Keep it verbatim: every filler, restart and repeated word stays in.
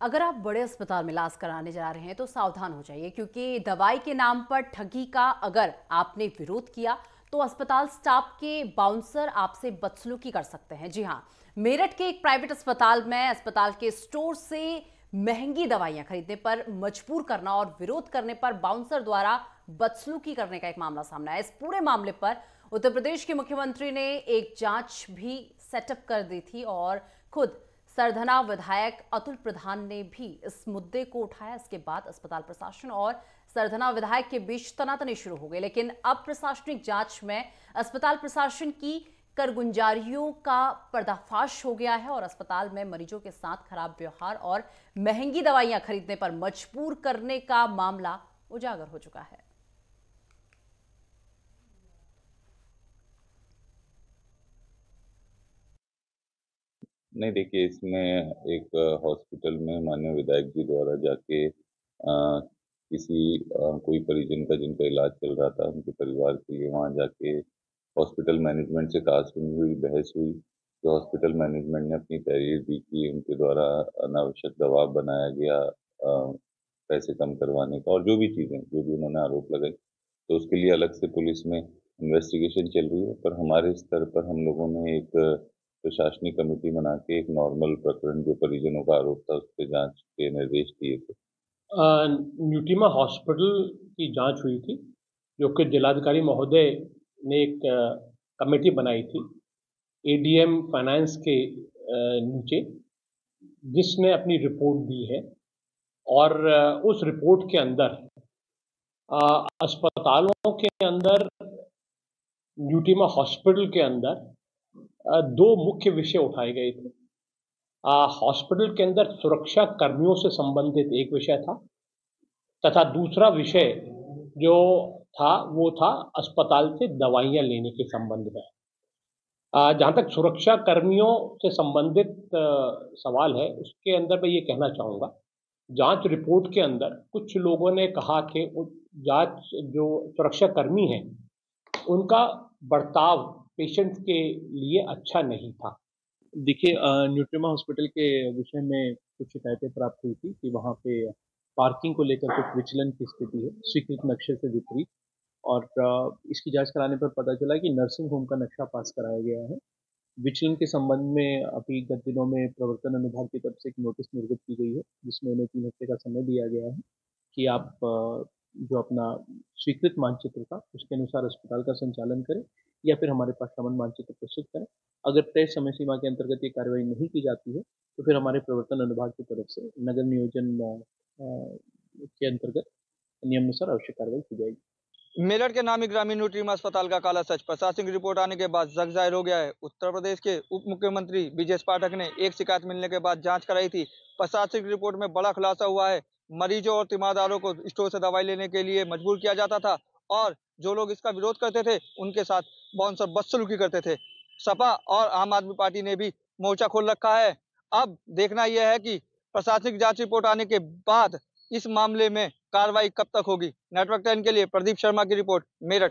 अगर आप बड़े अस्पताल में इलाज कराने जा रहे हैं तो सावधान हो जाइए, क्योंकि दवाई के नाम पर ठगी का अगर आपने विरोध किया तो अस्पताल स्टाफ के बाउंसर आपसे बदसलूकी कर सकते हैं। जी हां, मेरठ के एक प्राइवेट अस्पताल में अस्पताल के स्टोर से महंगी दवाइयां खरीदने पर मजबूर करना और विरोध करने पर बाउंसर द्वारा बदसलूकी करने का एक मामला सामने आया। इस पूरे मामले पर उत्तर प्रदेश के मुख्यमंत्री ने एक जांच भी सेटअप कर दी थी और खुद सरधना विधायक अतुल प्रधान ने भी इस मुद्दे को उठाया। इसके बाद अस्पताल प्रशासन और सरधना विधायक के बीच तनातनी शुरू हो गई, लेकिन अब प्रशासनिक जांच में अस्पताल प्रशासन की कारगुजारियों का पर्दाफाश हो गया है और अस्पताल में मरीजों के साथ खराब व्यवहार और महंगी दवाइयां खरीदने पर मजबूर करने का मामला उजागर हो चुका है। नहीं, देखिए, इसमें एक हॉस्पिटल में माननीय विधायक जी द्वारा जाके आ, किसी आ, कोई परिजन का जिनका इलाज चल रहा था उनके परिवार के लिए वहाँ जाके हॉस्पिटल मैनेजमेंट से कहा सुनी हुई, बहस हुई। तो हॉस्पिटल मैनेजमेंट ने अपनी तहरीर दी कि उनके द्वारा अनावश्यक दबाव बनाया गया आ, पैसे कम करवाने का और जो भी चीज़ें जो भी उन्होंने आरोप लगाई, तो उसके लिए अलग से पुलिस में इन्वेस्टिगेशन चल रही है। पर हमारे स्तर पर हम लोगों ने एक प्रशासनिक कमेटी बना के एक नॉर्मल प्रकरण जो परिजनों का आरोप था उस पर जांच के निर्देश दिए थे। न्यूट्रीमा हॉस्पिटल की जांच हुई थी, जो कि जिलाधिकारी महोदय ने एक कमेटी बनाई थी एडीएम फाइनेंस के नीचे, जिसने अपनी रिपोर्ट दी है। और उस रिपोर्ट के अंदर अस्पतालों के अंदर, न्यूट्रीमा हॉस्पिटल के अंदर दो मुख्य विषय उठाए गए थे। हॉस्पिटल के अंदर सुरक्षा कर्मियों से संबंधित एक विषय था तथा दूसरा विषय जो था वो था अस्पताल से दवाइयां लेने के संबंध में। जहां तक सुरक्षा कर्मियों से संबंधित सवाल है, उसके अंदर मैं ये कहना चाहूँगा, जांच रिपोर्ट के अंदर कुछ लोगों ने कहा कि जांच जो सुरक्षा कर्मी हैं उनका बर्ताव पेशेंट के लिए अच्छा नहीं था। देखिए, न्यूट्रीमा हॉस्पिटल के विषय में कुछ शिकायतें प्राप्त हुई थी कि वहाँ पे पार्किंग को लेकर कुछ विचलन की स्थिति है, स्वीकृत नक्शे से विपरीत। और इसकी जांच कराने पर पता चला कि नर्सिंग होम का नक्शा पास कराया गया है। विचलन के संबंध में अभी गत दिनों में प्रवर्तन अनुभाग की तरफ से एक नोटिस निर्गत की गई है, जिसमें उन्हें तीन हफ्ते का समय दिया गया है कि आप जो अपना स्वीकृत मानचित्र था उसके अनुसार अस्पताल का संचालन करें या फिर हमारे पास श्रवण मानचित्र प्रस्तुत करें। अगर तय समय सीमा के अंतर्गत ये कार्रवाई नहीं की जाती है तो फिर हमारे प्रवर्तन अनुभाग की तरफ से नगर नियोजन के अंतर्गत नियमानुसार आवश्यक कार्रवाई की जाएगी। मेरठ के नामी ग्रामीण न्यूट्रीमा अस्पताल का काला सच प्रशासनिक रिपोर्ट आने के बाद जग जाहिर हो गया है। उत्तर प्रदेश के उप मुख्यमंत्री ब्रिजेश पाठक ने एक शिकायत मिलने के बाद जांच कराई थी। प्रशासनिक रिपोर्ट में बड़ा खुलासा हुआ है। मरीजों और तीमारदारों को स्टोर से दवाई लेने के लिए मजबूर किया जाता था और जो लोग इसका विरोध करते थे उनके साथ बाउंसर बदसलूकी करते थे। सपा और आम आदमी पार्टी ने भी मोर्चा खोल रखा है। अब देखना यह है कि प्रशासनिक जांच रिपोर्ट आने के बाद इस मामले में कार्रवाई कब तक होगी। नेटवर्क टेन के लिए प्रदीप शर्मा की रिपोर्ट, मेरठ।